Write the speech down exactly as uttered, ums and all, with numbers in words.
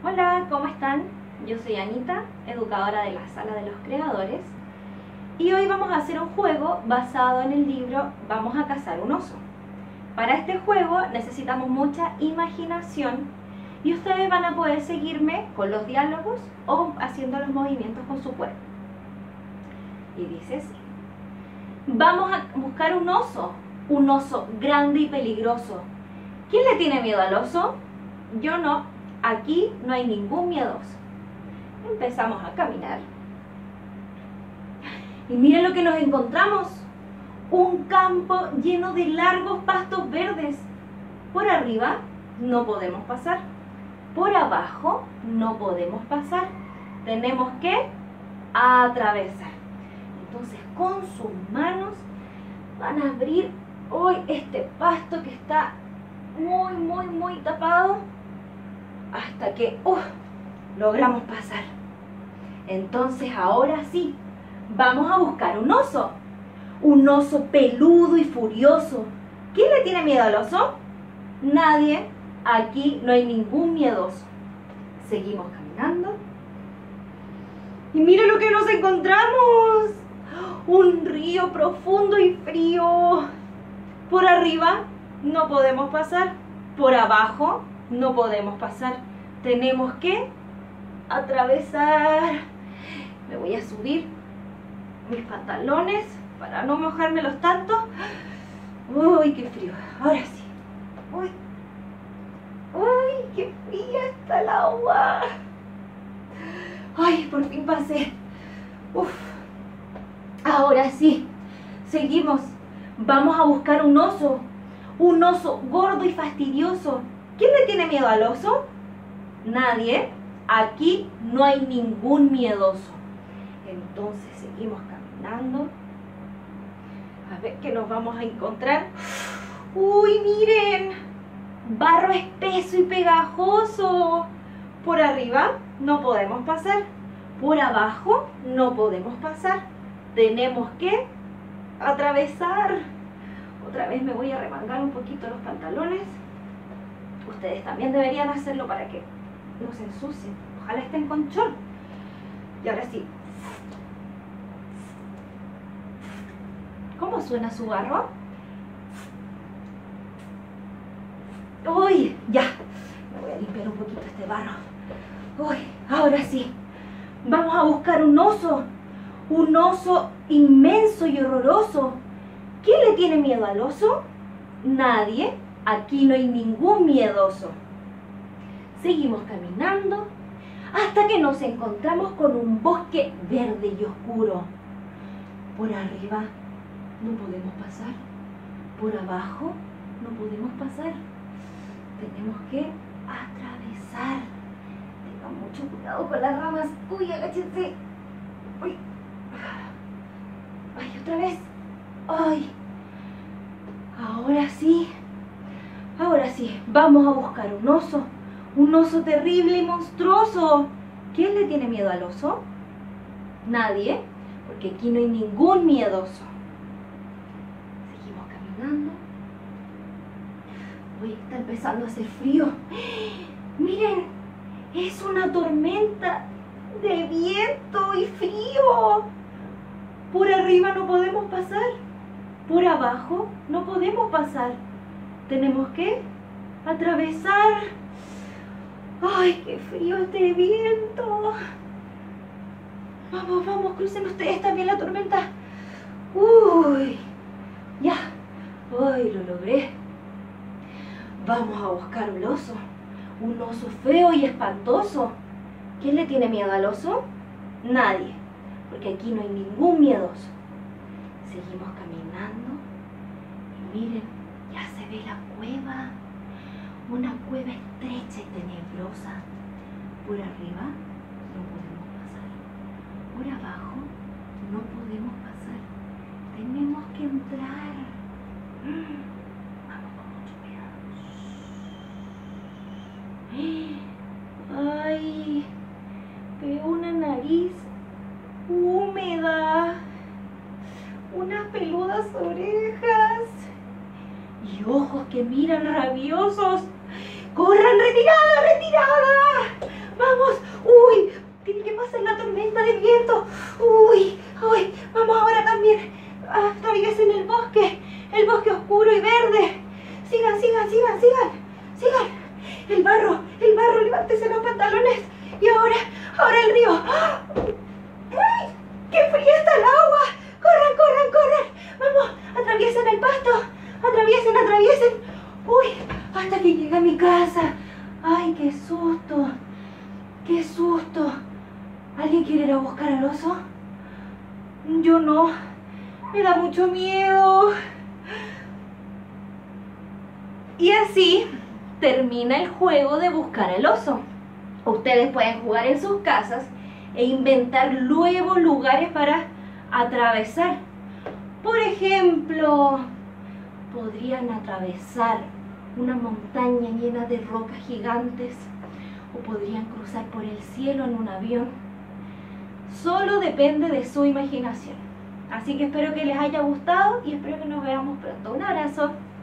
Hola, ¿cómo están? Yo soy Anita, educadora de la Sala de los Creadores, y hoy vamos a hacer un juego basado en el libro Vamos a cazar un oso. Para este juego necesitamos mucha imaginación y ustedes van a poder seguirme con los diálogos o haciendo los movimientos con su cuerpo. Y dice así: vamos a buscar un oso, un oso grande y peligroso. ¿Quién le tiene miedo al oso? Yo no. Aquí no hay ningún miedoso. Empezamos a caminar. Y miren lo que nos encontramos. Un campo lleno de largos pastos verdes. Por arriba no podemos pasar. Por abajo no podemos pasar. Tenemos que atravesar. Entonces con sus manos van a abrir hoy este pasto que está muy, muy, muy tapado, hasta que uh, logramos pasar. Entonces ahora sí, vamos a buscar un oso. Un oso peludo y furioso. ¿Quién le tiene miedo al oso? Nadie. Aquí no hay ningún miedoso. Seguimos caminando. Y miren lo que nos encontramos. Un río profundo y frío. Por arriba no podemos pasar. Por abajo no podemos pasar. Tenemos que atravesar. Me voy a subir mis pantalones para no mojármelos tanto. Uy, qué frío. Ahora sí. Uy. Uy, qué fría está el agua. Ay, por fin pasé. Uf. Ahora sí. Seguimos. Vamos a buscar un oso. Un oso gordo y fastidioso. ¿Quién le tiene miedo al oso? Nadie. Aquí no hay ningún miedoso. Entonces seguimos caminando. A ver qué nos vamos a encontrar. ¡Uy, miren! Barro espeso y pegajoso. Por arriba no podemos pasar. Por abajo no podemos pasar. Tenemos que atravesar. Otra vez me voy a remangar un poquito los pantalones. Ustedes también deberían hacerlo para que no se ensucien. Ojalá estén con short. Y ahora sí. ¿Cómo suena su barro? ¡Uy! Ya. Me voy a limpiar un poquito este barro. ¡Uy! Ahora sí. Vamos a buscar un oso. Un oso inmenso y horroroso. ¿Quién le tiene miedo al oso? Nadie. Aquí no hay ningún miedoso. Seguimos caminando hasta que nos encontramos con un bosque verde y oscuro. Por arriba no podemos pasar. Por abajo no podemos pasar. Tenemos que atravesar. Tengan mucho cuidado con las ramas. Uy, agáchense. Uy. Ay, otra vez. Ay. Ahora sí. Ahora sí. Vamos a buscar un oso. Un oso terrible y monstruoso. ¿Quién le tiene miedo al oso? Nadie. Porque aquí no hay ningún miedoso. Seguimos caminando. Hoy está empezando a hacer frío. Miren, es una tormenta de viento y frío. Por arriba no podemos pasar. Por abajo no podemos pasar. Tenemos que atravesar. ¡Ay, qué frío este viento! Vamos, vamos, crucen ustedes también la tormenta. ¡Uy! Ya. ¡Ay, lo logré! Vamos a buscar un oso. Un oso feo y espantoso. ¿Quién le tiene miedo al oso? Nadie. Porque aquí no hay ningún miedoso. Seguimos caminando. Y miren, ya se ve la cueva. Una cueva estrecha y tenebrosa. Por arriba no podemos pasar. Por abajo no podemos pasar. Tenemos que entrar. Vamos con mucho cuidado. Ay, veo una nariz húmeda. Unas peludas orejas. Y ojos que miran rabiosos. ¡Corran, retirada, retirada! levántense los pantalones. Y ahora, ahora el río. ¡Ay! ¡Qué fría está el agua! ¡Corran, corran, corran! Vamos, atraviesen el pasto. Atraviesen, atraviesen. Uy, hasta que llegue a mi casa. ¡Ay, qué susto! ¡Qué susto! ¿Alguien quiere ir a buscar al oso? Yo no. Me da mucho miedo. Y así termina el juego de buscar al oso. Ustedes pueden jugar en sus casas e inventar nuevos lugares para atravesar. Por ejemplo, podrían atravesar una montaña llena de rocas gigantes o podrían cruzar por el cielo en un avión. Solo depende de su imaginación. Así que espero que les haya gustado y espero que nos veamos pronto. Un abrazo.